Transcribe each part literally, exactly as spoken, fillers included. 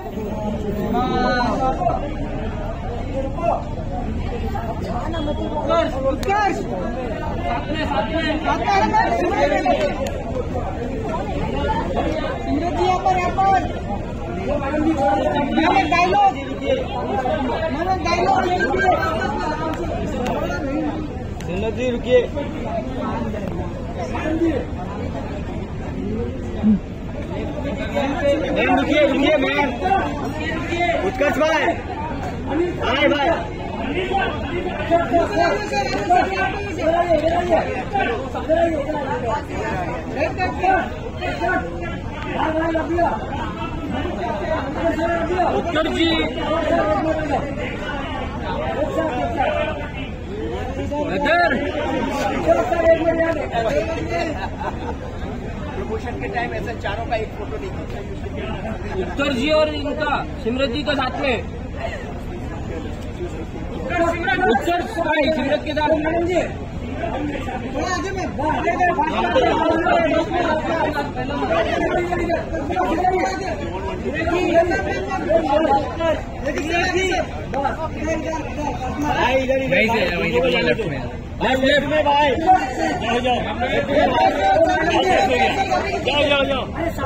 उत्कर्ष इंद्रजी यहाँ पर यहाँ पर डायलॉग डायलॉग जी रुकिए। रुकिए रुकिए मैम। उत्कर्ष भाई भाई भाई उत्कर्ष जी प्रमोशन के टाइम ऐसा चारों का एक फोटो देखिए। उत्कर्ष जी और इनका सिमरत जी का साथ में। उत्कर्ष भाई सिमरत के साथ वहीं से वहीं से लेफ्ट में लेफ्ट में भाई जाओ जाओ जाओ जाओ जाओ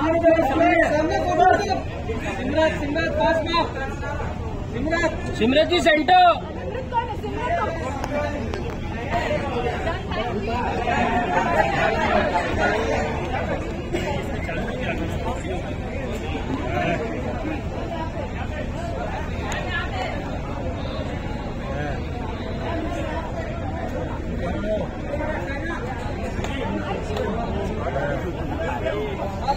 सिमरत सिमरत पास में Simrat Simrat ji centre. Thank you.